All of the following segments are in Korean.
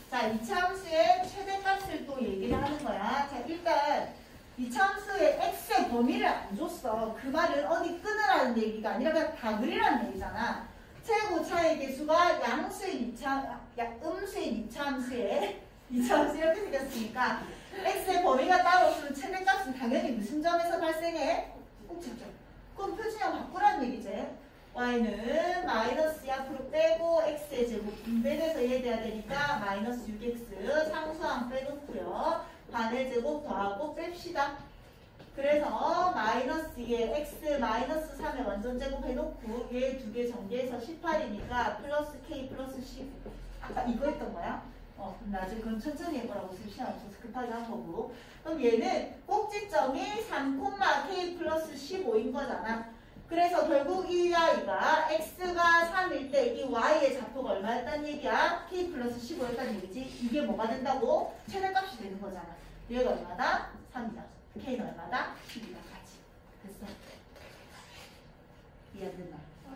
자, 이차함수의 최대값을 또 얘기를 하는 거야. 자, 일단 이차함수의 x의 범위를 안 줬어. 그 말은 어디 끊으라는 얘기가 아니라 그냥 다 그리라는 얘기잖아. 최고차의 개수가 양수의 음수의 이차함수의 이차함수 이렇게 생겼으니까 x의 범위가 따로 없으면 최대값은 당연히 무슨 점에서 발생해? 꼭지점. 그럼 표준형 바꾸라는 얘기지. y는 마이너스 앞으로 빼고 x의 제곱 분배돼서 이해돼야 되니까 마이너스 6x 상수항 빼놓고요. 반의 제곱 더하고 뺍시다. 그래서 마이너스 2에 x 마이너스 3의 완전 제곱 해놓고 얘 두 개 전개해서 18이니까 플러스 k 플러스 10. 아까 이거 했던 거야? 나중에 그럼 천천히 해보라고 시간 없어서 급하게 한 거고. 그럼 얘는 꼭지점이 3,k 플러스 15인 거잖아. 그래서 결국 이 아이가 x가 3일 때 이 y의 좌표가 얼마였단 얘기야? k 플러스 15였단 얘기지. 이게 뭐가 된다고? 최대값이 되는 거잖아. 얘가 얼마다? 3이다. k는 얼마다? 10이다. 같이. 됐어? 이해 안 된다.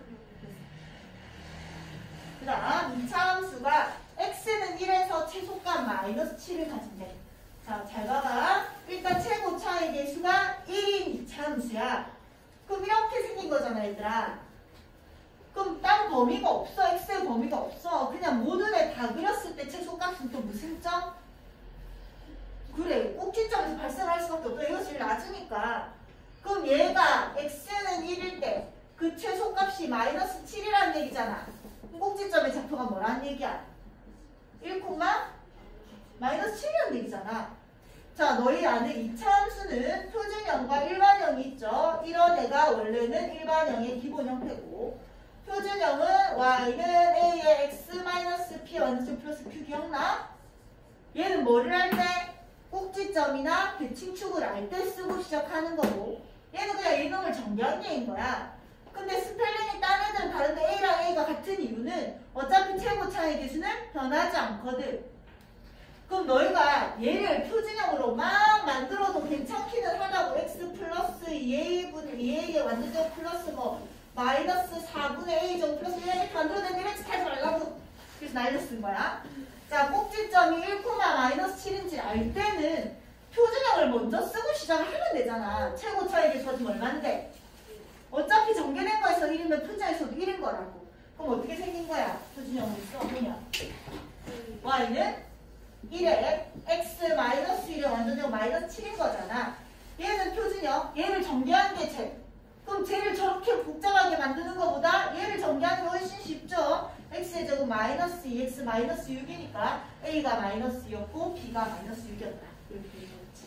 그 다음 2차 함수가 x는 1에서 최소값 마이너스 7을 가진대. 자, 잘 봐봐. 일단 최고차의 개수가 1인 2차 함수야. 그럼 이렇게 생긴 거잖아, 얘들아. 그럼 딴 범위가 없어. x의 범위가 없어. 그냥 모든 애 다 그렸을 때 최소값은 또 무슨 점? 그래, 꼭지점에서 발생할 수밖에 없어. 이거 제일 낮으니까. 그럼 얘가 x는 1일 때 그 최소값이 마이너스 7이라는 얘기잖아. 꼭지점의 좌표가 뭐라는 얘기야? 1, 마이너스 7이라는 얘기잖아. 자, 너희 안에 2차 함수는 표준형과 일반형이 있죠. 이런 애가 원래는 일반형의 기본 형태고, 표준형은 y는 a의 x-p 완전 플러스 q 기억나? 얘는 뭐를 할 때? 꼭지점이나 대칭축을 알 때 쓰고 시작하는 거고, 얘는 그냥 이놈을 정리한 얘인 거야. 근데 스펠링이 딴 애들은 다른데 a랑 a가 같은 이유는 어차피 최고차의 개수는 변하지 않거든. 그럼 너희가 얘를 표준형으로 막 만들어도 괜찮기는 하다고. x 플러스 2a분의 2a의 완전제곱 플러스 뭐 마이너스 4분의 a 제곱 플러스 1이렇게 만들어내면 x 하지 말라고. 그래서 나이를 쓴 거야. 자, 꼭지점이 1, 마이너스 7인지 알 때는 표준형을 먼저 쓰고 시작을 하면 되잖아. 최고차의 개수가 지금 얼만데? 어차피 전개된 거에서 1이면 표준형에서도 1인 거라고. 그럼 어떻게 생긴 거야? 표준형으로 써보면 y는 1에 x-1의 완전제곱 마이너스 7인 거잖아. 얘는 표준형. 얘를 전개하는 게 쟤. 그럼 쟤를 저렇게 복잡하게 만드는 것보다 얘를 전개하는 게 훨씬 쉽죠. x의 제곱 마이너스 2x 마이너스 6이니까 a가 마이너스 2였고 b가 마이너스 6이었다. 이렇게 되는 거지.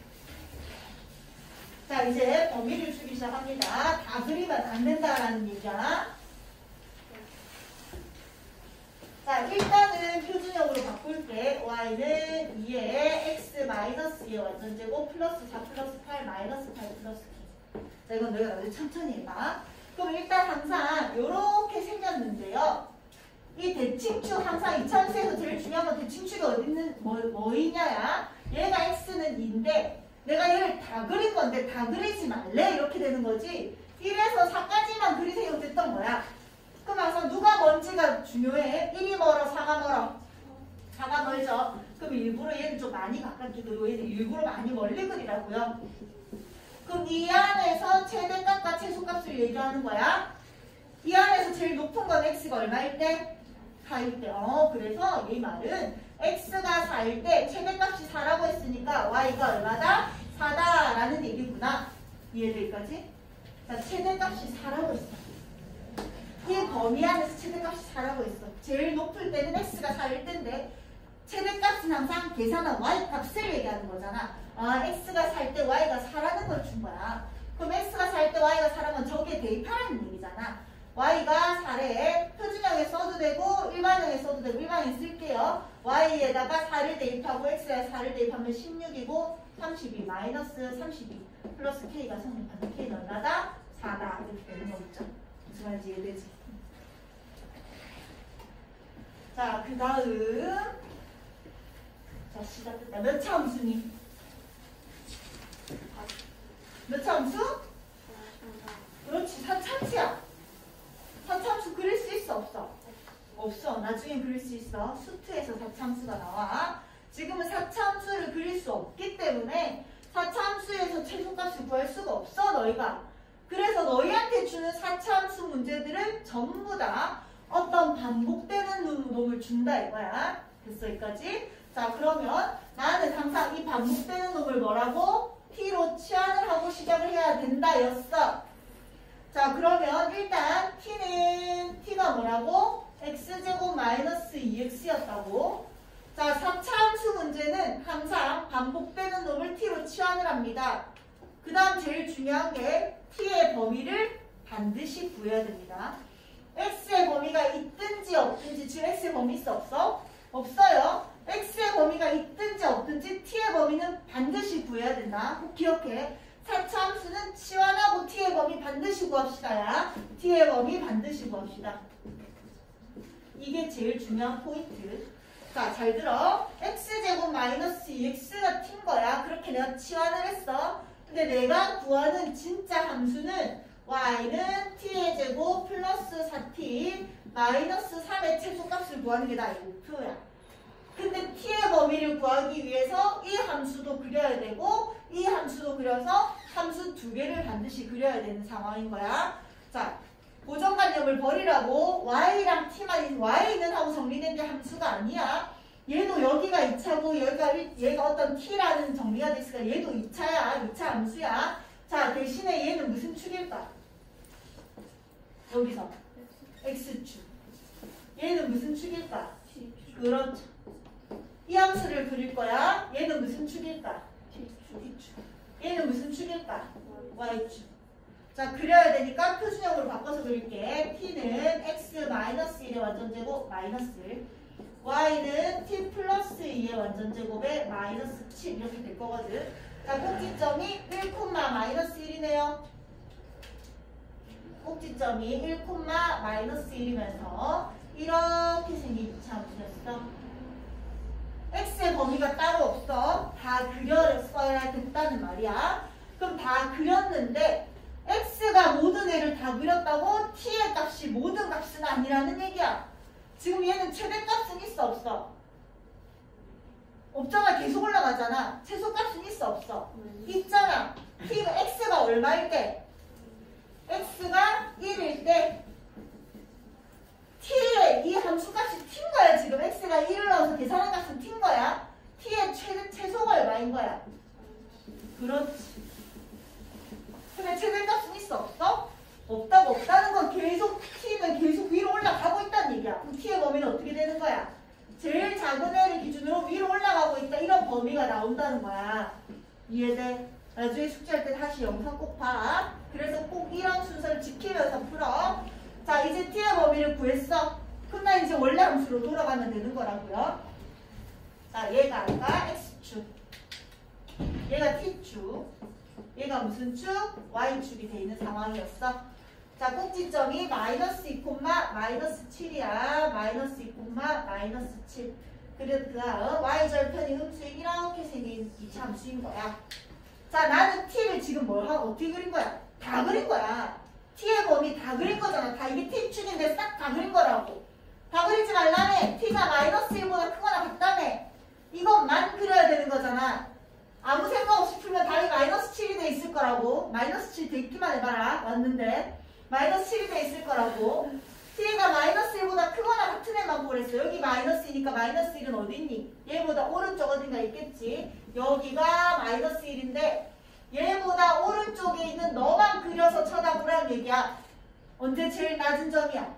자, 이제 범위를 주기 시작합니다. 다 그리면 안 된다라는 얘기야. 자, 일단은 표준형으로 바꿀게. y는 2에 x-2의 완전제곱 플러스 4 플러스 8 마이너스 8 플러스 k. 자, 이건 너희가 나중에 천천히 해봐. 그럼 일단 항상 이렇게 생겼는데요. 이 대칭축 항상 2차함수에서 제일 중요한 건 대칭축이 어디 있는 뭐이냐야. 얘가 x는 2인데 내가 얘를 다 그린 건데 다 그리지 말래 이렇게 되는 거지. 1에서 4까지만 그리세요 됐던 거야. 그럼 항상 누가 먼지가 중요해? 1이 멀어, 4가 멀어? 4가 멀죠? 그럼 일부러 얘는 좀 많이 가깝게 그리고 얘는 일부러 많이 멀리 그리라고요. 그럼 이 안에서 최대값과 최소값을 얘기하는 거야. 이 안에서 제일 높은 건 x가 얼마일 때? 4일 때. 그래서 이 말은 x가 4일 때 최대값이 4라고 했으니까 y가 얼마다? 4다라는 얘기구나. 이해돼 여기까지? 자, 최대값이 4라고 했어. 이 범위 안에서 최대값이 4라고 했어. 제일 높을 때는 x가 4일 때인데 최대값은 항상 계산한 y값을 얘기하는 거잖아. x가 4일 때 y가 4라는 걸 준 거야. 그럼 x가 4일 때 y가 4라면 저기에 대입하라는 얘기잖아. y가 4래 표준형에 써도 되고 일반형에 써도 되고 일반형에 쓸게요. y에다가 4를 대입하고 x에 4를 대입하면 16이고 32 마이너스 32 플러스 k가 성립하는 k는 얼마다? 4다 이렇게 되는 거겠죠. 무슨 말인지 이해되지? 자, 그 다음 자, 시작됐다. 몇 차 함수니? 몇 차 함수? 그렇지, 4차함수야. 4차함수 그릴 수 있어 없어? 없어. 나중에 그릴 수 있어. 수트에서 4차 4차함수가 나와. 지금은 4차함수를 그릴 수 없기 때문에 4차함수에서 최소값을 구할 수가 없어 너희가. 그래서 너희한테 주는 4차함수 문제들은 전부 다 어떤 반복되는 놈을 준다 이거야. 됐어 여기까지? 자 그러면 나는 항상 이 반복되는 놈을 뭐라고? t로 치환을 하고 시작을 해야 된다 였어. 자 그러면 일단 t가 뭐라고? x제곱 마이너스 2x였다고. 자 4차함수 문제는 항상 반복되는 놈을 t로 치환을 합니다. 그 다음 제일 중요한 게 t의 범위를 반드시 구해야 됩니다. x의 범위가 있든지 없든지. 지금 x의 범위 있어 없어? 없어요. x의 범위가 있든지 없든지 t의 범위는 반드시 구해야 된다. 꼭 기억해. 4차함수는 치환하고 t의 범위 반드시 구합시다. 야. t의 범위 반드시 구합시다. 이게 제일 중요한 포인트. 자, 잘 들어. x제곱 마이너스 2x가 t인 거야. 그렇게 내가 치환을 했어. 근데 내가 구하는 진짜 함수는 y는 t의 제곱 플러스 4t 마이너스 3의 최소값을 구하는 게 나의 목표야. 근데 t의 범위를 구하기 위해서 이 함수도 그려야 되고 이 함수도 그려서 함수 두 개를 반드시 그려야 되는 상황인 거야. 자, 고정관념을 버리라고. y랑 t만 y는 하고 정리된 게 함수가 아니야. 얘도 여기가 2차고 얘가 어떤 t라는 정리가 됐으니까 얘도 2차야. 2차 함수야. 자, 대신에 얘는 무슨 축일까? 여기서 x축. 얘는 무슨 축일까? 그렇죠. 이 함수를 그릴 거야. 얘는 무슨 축일까? t축. 얘는 무슨 축일까? y축. 자, 그려야 되니까 표준형으로 바꿔서 그릴게. t는 x-1의 완전제곱 마이너스 1, y는 t 플러스 2의 완전제곱에 마이너스 7 이렇게 될 거거든. 자, 꼭지점이 1,-1이네요. 꼭지점이 1,-1이면서 이렇게 생긴 함수였어. x의 범위가 따로 없어. 다 그렸어야 됐다는 말이야. 그럼 다 그렸는데 x가 모든 애를 다 그렸다고 t의 값이 모든 값은 아니라는 얘기야. 지금 얘는 최대값은 있어 없어? 없잖아. 계속 올라가잖아. 최소값은 있어 없어? 있잖아. x가 얼마일 때? x가 1일 때 t의 이 함수값이 t인 거야. 지금 x가 1을 넣어서 계산한 값은 t인 거야. t의 최소가 얼마인 거야? 그렇지. 근데 최대값은 있어 없어? 없다고. 없다는 건 계속 t는 계속 위로 올라가고 있다는 얘기야. 그럼 t의 범위는 어떻게 되는 거야? 제일 작은 애를 기준으로 위로 올라가고 있다. 이런 범위가 나온다는 거야. 이해돼? 나중에 숙제할 때 다시 영상 꼭 봐. 그래서 꼭 이런 순서를 지키면서 풀어. 자, 이제 t의 범위를 구했어. 그럼 나 이제 원래 함수로 돌아가면 되는 거라고요. 자, 얘가 아까 x축, 얘가 t축, 얘가 무슨 축? y축이 돼 있는 상황이었어. 자, 꼭지점이 마이너스 2, 마이너스 7이야. 마이너스 2, 마이너스 7. 그리고 그 다음 y절편이 흠수인 이렇게 생긴 이 함수인 거야. 자, 나는 t를 지금 어떻게 그린 거야? 다 그린 거야. t의 범위 다 그린 거잖아. 다 이게 t축인데 싹 다 그린 거라고. 다 그리지 말라며. t가 마이너스 1보다 크거나 같다며. 이것만 그려야 되는 거잖아. 아무 생각 없이 풀면 답이 마이너스 7이 돼 있을 거라고. 마이너스 7 돼 있기만 해봐라. 왔는데 마이너스 7이 돼 있을 거라고. t가 마이너스 1보다 크거나 같은 애만 보랬어. 여기 마이너스 2니까 마이너스 1은 어디 있니? 얘보다 오른쪽 어딘가 있겠지. 여기가 마이너스 1인데 얘보다 오른쪽에 있는 너만 그려서 쳐다보라는 얘기야. 언제 제일 낮은 점이야?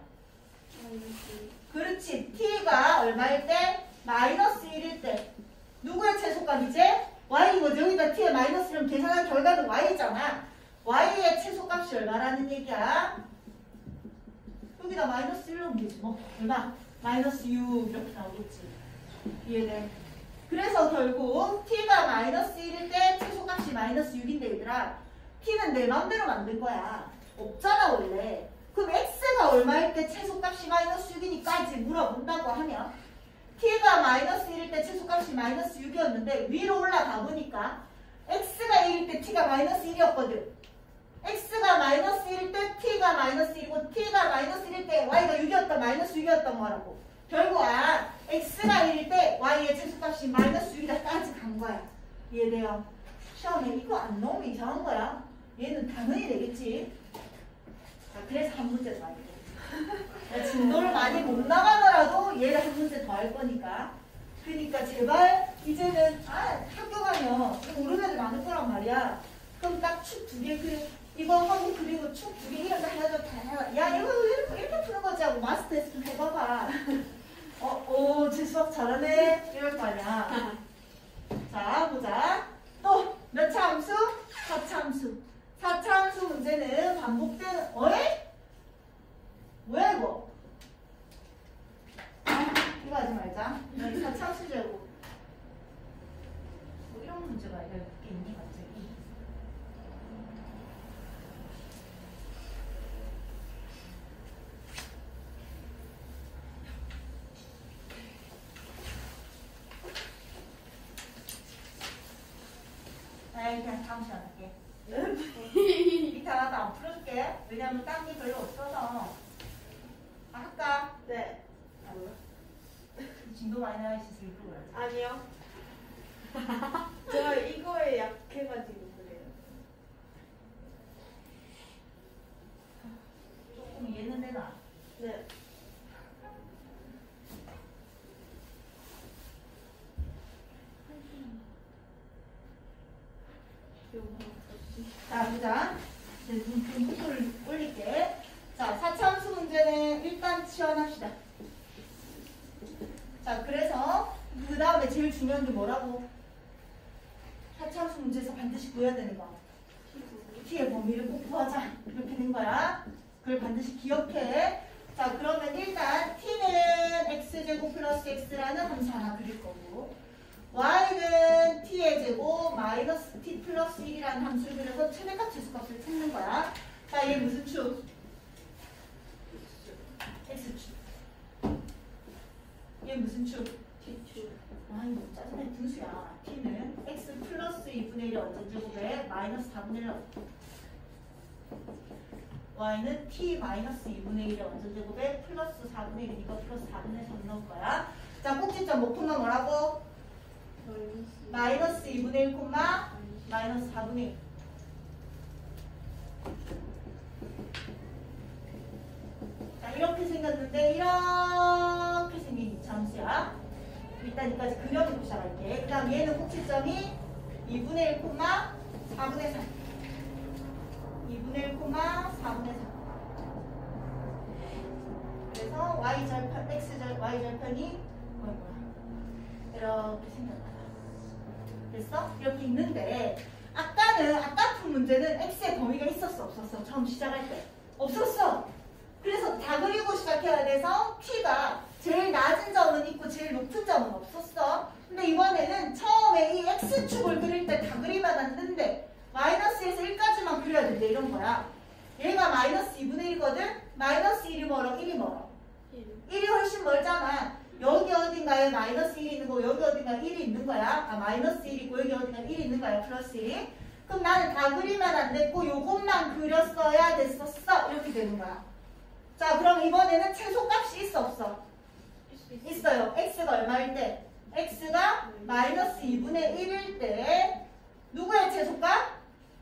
그렇지. t가 얼마일 때? 마이너스 1일 때. 누구의 최소값이지? y인 거지. 여기다 t의 마이너스를 계산한 결과는 y잖아. y의 최소값이 얼마라는 얘기야? 여기다 마이너스 1 넣으면 되지 뭐. 얼마? 마이너스 6 이렇게 나오겠지. 이해돼? 그래서 결국 t가 마이너스 1일 때 최소값이 마이너스 6인데 얘들아, t는 내 맘대로 만든 거야. 없잖아 원래. 그럼 x가 얼마일 때 최소값이 마이너스 6이니까 이제 물어본다고 하면 t가 마이너스 1일 때 최소값이 마이너스 6이었는데 위로 올라가 보니까 x가 1일 때 t가 마이너스 1이었거든. x가 마이너스 1일 때 t가 마이너스 1이고 t가 마이너스 1일 때 y가 6이었다 마이너스 6이었던 거라고. 결국 x가 1일 때 y의 최소값이 마이너스 6이다까지 간 거야. 이해돼요? 시험에 이거 안 나오면 이상한 거야. 얘는 당연히 되겠지. 자, 그래서 한 문제 더 할게. 진도를 많이 못 나가더라도 얘를 한 문제 더 할 거니까. 그러니까 제발 이제는 학교 가면 모르는 애들 많을 거란 말이야. 그럼 딱 축 2개 이거 하고 그리고 축 2개 이런 거 해가지고 다 해봐. 야 이거 이렇게 푸는 거지 하고 마스터 테스트 좀 해봐봐. 제 수학 잘하네 이럴 거 아니야. 자 보자. 또 몇 차 함수? 4차 함수. 4차 함수 문제는 반복되는 뭐야 이거? 이거 하지 말자. 여기 4차 함수 제곱. 뭐 이런 문제가 이렇게 있니 갑자기? 그냥 다음 시간 할게. 밑에 하나도 안 풀어줄게. 왜냐면 딴 게 별로 없어서. 할까? 네. 진도 많이 나와 있어서 일부러 그래. 아니요. 제가 이거에 약해가지고 그래요. 조금 이해는 되나? 네. 자, 보자. 이제 눈을 올릴게. 자, 4차 함수 문제는 일단 치환합시다. 자, 그래서 그 다음에 제일 중요한 게 뭐라고? 4차 함수 문제에서 반드시 구해야 되는 거. t의 범위를 꼭 구하자. 이렇게 된 거야. 그걸 반드시 기억해. 자, 그러면 일단 t는 x제곱 플러스 x라는 함수 하나 그릴 거고, y는 t의 제곱 마이너스 t 플러스 1이라는 함수를 그려서 최대값 최소값을 찾는 거야. 자, 얘 무슨 축? x축. 얘 무슨 축? t축. 이거 짜증나 분수야. t는 x 플러스 2분의 1의 원전제곱에 마이너스 4분의 1 y는 t 마이너스 2분의 1의 원전제곱에 플러스 4분의 1이니까 플러스 4분의 3 넣을 거야. 자, 꼭지점 목표만 뭐라고? 마이너스 2분의 1, 마이너스 4분의 1. 자, 이렇게 생겼는데 이렇게 생긴 함수야. 일단 여기까지 그려놓고 시작할게. 그 다음 얘는 꼭지점이 2분의 1, 4분의 3. 2분의 1, 4분의 3. 그래서 y절편, y절편이 이렇게 생겼다. 됐어? 이렇게 있는데 아까 푼 문제는 x의 범위가 있었어 없었어? 처음 시작할 때 없었어. 그래서 다 그리고 시작해야 돼서 t가 제일 낮은 점은 있고 제일 높은 점은 없었어. 근데 이번에는 처음에 이 x축을 그릴 때 다 그리면 안 된대. 마이너스에서 1까지만 그려야 된대 이런 거야. 얘가 마이너스 2분의 1이거든? 마이너스 1이 멀어? 1이 멀어? 1이 훨씬 멀잖아. 여기 어딘가에 마이너스 1이 있는 거고 여기 어딘가에 1이 있는 거야. 마이너스 1이 있고 여기 어딘가에 1이 있는 거야. 플러스 1이. 그럼 나는 다 그리면 안 됐고 요것만 그렸어야 됐었어. 이렇게 되는 거야. 자, 그럼 이번에는 최소값이 있어 없어? 있어요. x가 얼마일 때? x가 마이너스 2분의 1일 때 누구의 최소값?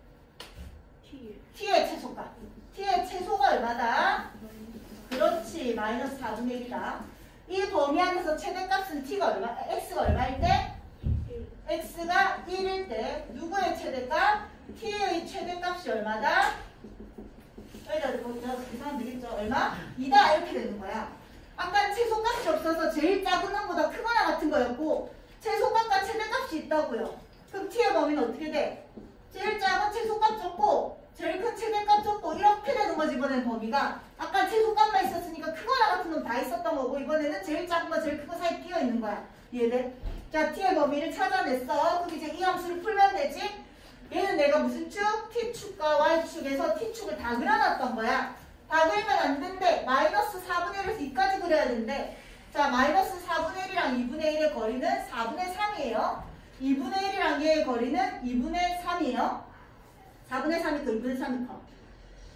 t의 최소값. t의 최소가 얼마다? 그렇지. 마이너스 4분의 1이다. 이 범위 안에서 최대값은 t가 얼마? x가 얼마일 때? x가 1일 때 누구의 최대값? t의 최대값이 얼마다? 여기다 계산하면 되겠죠? 얼마? 2다 이렇게 되는 거야. 아까 최소값이 없어서 제일 작은 놈보다 크거나 같은 거였고 최소값과 최대값이 있다고요. 그럼 t의 범위는 어떻게 돼? 제일 작은 최소값 줬고 제일 큰 최대값 줬고 이렇게 되는 거지. 이번엔 범위가 아까 최소값만 있었으니까 크거나 같은 놈 다 있었던 거고 이번에는 제일 작은 거 제일 큰 거 사이 끼어 있는 거야. 이해돼? 자, t의 범위를 찾아냈어. 그럼 이제 이 함수를 풀면 되지? 얘는 내가 무슨 축? t축과 y축에서 t축을 다 그려놨던 거야. 다 그리면 안 된대. 마이너스 4분의 1에서 2까지 그려야 된대. 자, 마이너스 4분의 1이랑 2분의 1의 거리는 4분의 3이에요. 2분의 1이랑 얘의 거리는 2분의 3이에요. 4분의 3이 커, 2분의 3이 커.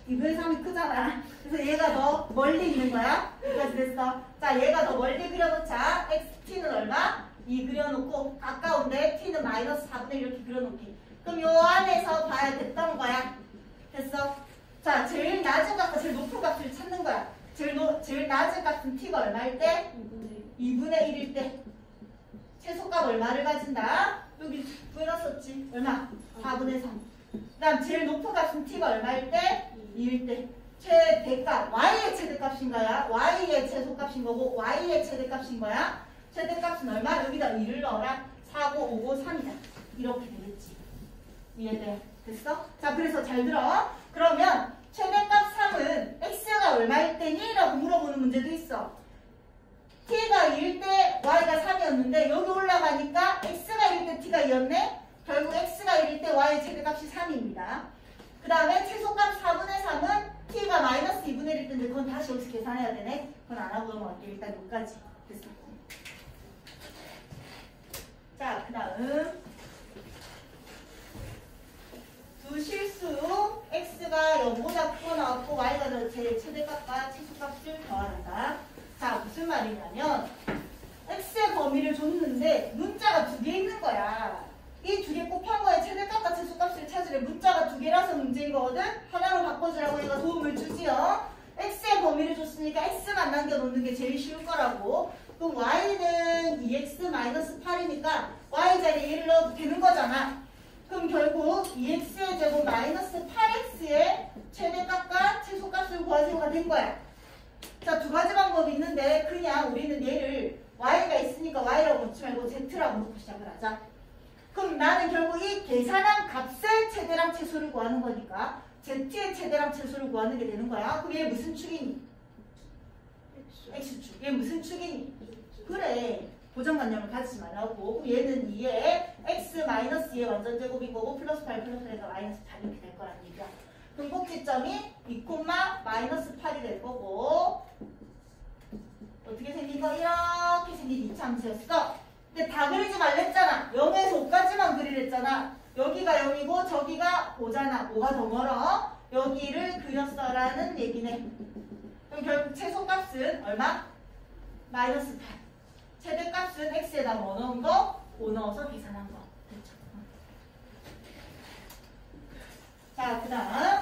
2분의 3이 크잖아. 그래서 얘가 더 멀리 있는 거야. 여기까지 됐어. 자, 얘가 더 멀리 그려놓자. t는 얼마? 2 그려놓고 가까운데 t는 마이너스 4분의 1 이렇게 그려놓기. 그럼 요 안에서 봐야 됐던 거야. 됐어? 자, 제일 낮은 값과 제일 높은 값을 찾는 거야. 제일 낮은 값은 t가 얼마일 때? 2분의 1일 때. 최소값 얼마를 가진다? 여기 구해놨었지. 얼마? 4분의 3. 그 다음 제일 높은 값은 t가 얼마일 때? 2일 때. 최대값, y의 최대값인 거야. y의 최소값인 거고 y의 최대값인 거야. 최대값은 얼마? 여기다 2를 넣어라. 4, 5, 5, 3이다. 이렇게 되겠지. 이해돼? 됐어? 자, 그래서 잘 들어. 그러면 최대값 3은 x가 얼마일 때니? 라고 물어보는 문제도 있어. t가 2일 때 y가 3이었는데 여기 올라가니까 x가 1일 때 t가 2였네? 결국 x가 1일 때 y의 최대값이 3입니다. 그 다음에 최소값 4분의 3은 t가 마이너스 2분의 1일 때인데 그건 다시 여기서 계산해야 되네? 그건 안 하고 넘어갈게. 일단 여기까지. 됐어. 자, 그 다음 두 실수 x가 0보다 크고 나왔고 y가 제 최대값과 최소값을 더하다. 자, 무슨 말이냐면 x의 범위를 줬는데 문자가 2개 있는 거야. 이 2개 곱한 거에 최대값과 최소값을 찾으래. 문자가 2개라서 문제인 거거든. 하나로 바꿔주라고 얘가 도움을 주지요. x의 범위를 줬으니까 x만 남겨놓는 게 제일 쉬울 거라고. 그럼 y는 2x-8이니까 y 자리에 얘를 넣어도 되는 거잖아. 그럼 결국 2x의 제곱 마이너스 8x의 최대값과 최소값을 구하세요가 된 거야. 자, 두 가지 방법이 있는데 그냥 우리는 얘를 y가 있으니까 y라고 놓지 말고 z라고 놓고 시작을 하자. 그럼 나는 결국 이 계산한 값의 최대랑 최소를 구하는 거니까 z의 최대랑 최소를 구하는 게 되는 거야. 그럼 얘 무슨 축이니? x축. 얘 무슨 축이니? 그래. 고정관념을 가지지 말라고. 그럼 얘는 2에 x 마이너스 2의 완전 제곱인 거고 플러스 8 플러스 8에서 마이너스 8 이렇게 될 거란 얘기야. 그럼 꼭지점이 2, 마이너스 8이 될 거고 어떻게 생긴 거? 이렇게 생긴 이차함수였어. 근데 다 그리지 말랬잖아. 0에서 5까지만 그리랬잖아. 여기가 0이고 저기가 5잖아. 5가 더 멀어. 여기를 그렸어라는 얘기네. 그럼 결국 최소값은 얼마? 마이너스 8. 최대값은 x에다 뭐 넣은 거? 5 넣어서 계산한 거. 그렇죠. 자, 그 다음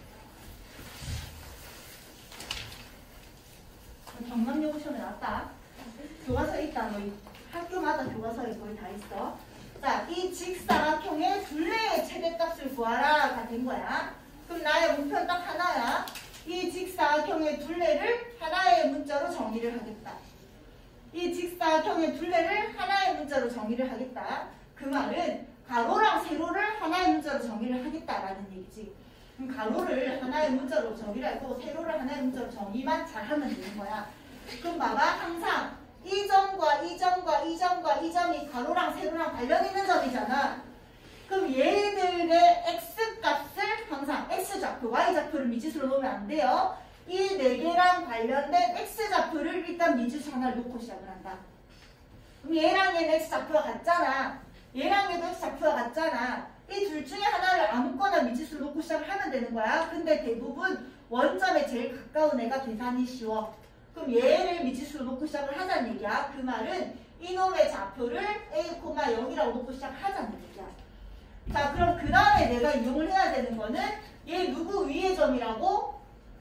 경남여고 시험에 나왔다. 교과서에 있다. 너 학교마다 교과서에 거의 다 있어. 자, 이 직사각형의 둘레의 최대값을 구하라가 된 거야. 그럼 나의 목표는 딱 하나야. 이 직사각형의 둘레를 하나의 문자로 정의를 하겠다. 이 직사각형의 둘레를 하나의 문자로 정의를 하겠다. 그 말은 가로랑 세로를 하나의 문자로 정의를 하겠다라는 얘기지. 그럼 가로를 하나의 문자로 정의를 하고 세로를 하나의 문자로 정의만 잘하면 되는 거야. 그럼 봐봐. 항상 이 점과 이 점과 이 점과 이 점이 가로랑 세로랑 관련 있는 점이잖아. 그럼 얘들의 x값을 항상 x좌표, y좌표를 미지수로 놓으면 안 돼요. 이 네 개랑 관련된 x좌표를 일단 미지수 하나를 놓고 시작을 한다. 그럼 얘랑 얘는 x좌표가 같잖아. 얘랑 얘도 x좌표가 같잖아. 이 둘 중에 하나를 아무거나 미지수로 놓고 시작을 하면 되는 거야. 근데 대부분 원점에 제일 가까운 애가 계산이 쉬워. 그럼 얘를 미지수로 놓고 시작을 하자는 얘기야. 그 말은 이놈의 좌표를 a,0이라고 놓고 시작하자는 얘기야. 자, 그럼 그 다음에 내가 이용을 해야 되는 거는 얘 누구 위의 점이라고?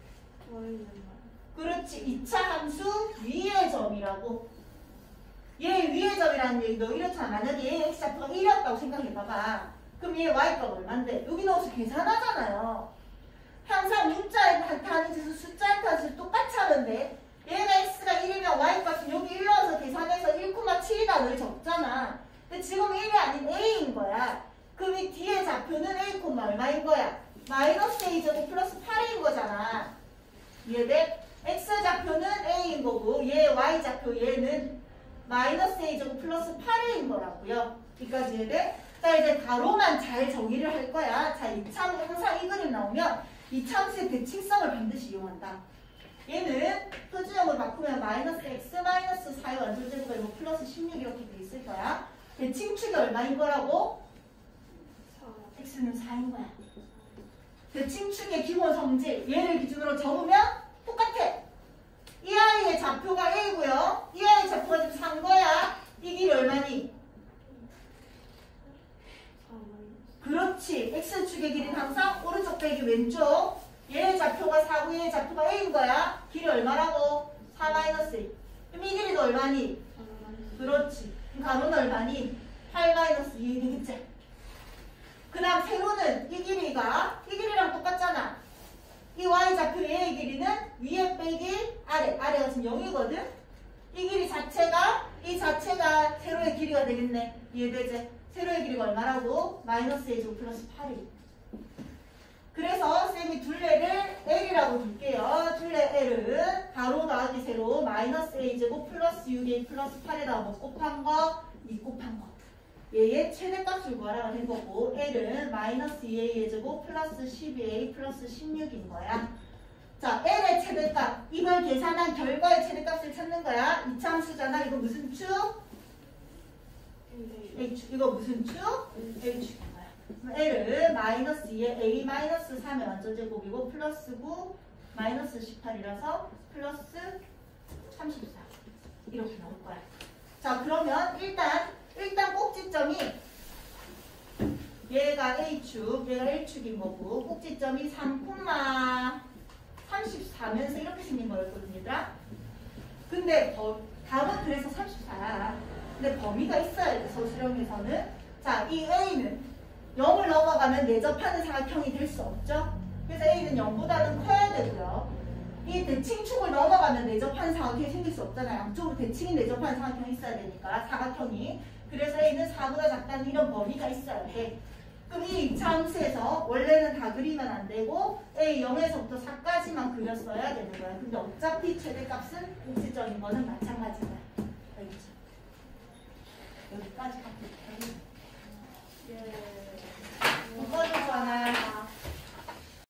그렇지. 2차 함수 위의 점이라고. 얘 위의 점이라는 얘기 너 이렇잖아. 만약에 얘 x좌표가 1이었다고 생각해봐봐. 그럼 얘 y값 얼만데? 여기 넣어서 계산하잖아요. 항상 문자에 나타나는 짓을 숫자에 따라서 똑같이 하면 돼. 얘가 x가 1이면 y값은 여기 1 넣어서 계산해서 1,7이다 늘 적잖아. 근데 지금 1이 아닌 a인 거야. 그럼 이 뒤에 좌표는 a, 얼마인 거야? 마이너스 a제곱 플러스 8인 거잖아. 이해돼? x좌표는 a인 거고 얘 y좌표 얘는 마이너스 a제곱 플러스 8인 거라고요. 여기까지 이해돼? 자, 이제 가로만 잘 정의를 할 거야. 자, 항상 이 그림 나오면 이 참수의 대칭성을 반드시 이용한다. 얘는 표준형으로 바꾸면 마이너스 x 마이너스 4의 완전제곱이고 플러스 16 이렇게 돼 있을 거야. 대칭축이 얼마인 거라고? x는 4인 거야. 대칭축의 기본 성질 얘를 기준으로 적으면 똑같아. 이 아이의 좌표가 A고요. 이 아이의 좌표가 지금 3 거야. 이 길이 얼마니? 그렇지. X축의 길이는 항상 오른쪽 빼기 왼쪽. 얘의 좌표가 4고 얘의 좌표가 A인 거야. 길이 얼마라고? 4-1. 그럼 이 길이도 얼마니? 그렇지. 그럼 가로는 얼마니? 8-2 되겠지. 그 다음 세로는 이 길이랑 똑같잖아. 이 y 좌표 A의 길이는 위에 빼기 아래가 지금 0이거든. 이 길이 자체가 세로의 길이가 되겠네. 이해되지? 세로의 길이가 얼마라고? -a제곱 플러스 8이. 그래서 쌤이 둘레를 L이라고 둘게요. 둘레 L은 가로 더하기 세로 -a제곱 플러스 6a 플러스 8에다가 뭐 곱한 거? 2 곱한 거. 얘의 최대값을 구하라고 된 거고 L은 -2a의 제곱 플러스 12a 플러스 16인 거야. 자, L의 최대값. 이걸 계산한 결과의 최대값을 찾는 거야. 이차함수잖아. 이거 무슨 축? A축. 이거 무슨 축? A축인 거야. L은 -2에 a -3의 완전제곱이고 플러스 9 -18이라서 플러스 34 이렇게 나올 거야. 자, 그러면 일단 꼭지점이 얘가 A축, 얘가 L축인 거고 꼭지점이 3,34면서 이렇게 생긴 거였거든요, 얘들아. 근데 답은 그래서 34야. 근데 범위가 있어야 돼, 서술형에서는. 자, 이 A는 0을 넘어가면 내접하는 사각형이 될 수 없죠. 그래서 A는 0보다는 커야 되고요. 이 대칭축을 넘어가면 내접하는 사각형이 생길 수 없잖아요. 양쪽으로 대칭이 내접하는 사각형이 있어야 되니까, 사각형이. 그래서 A는 4보다 작다는 이런 범위가 있어야 돼. 그럼 이 2차 함수에서 원래는 다 그리면 안 되고 A 0에서부터 4까지만 그렸어야 되는 거야. 근데 어차피 최대값은 꼭지점인 거는 마찬가지야. 알겠죠? 여기까지 할게요.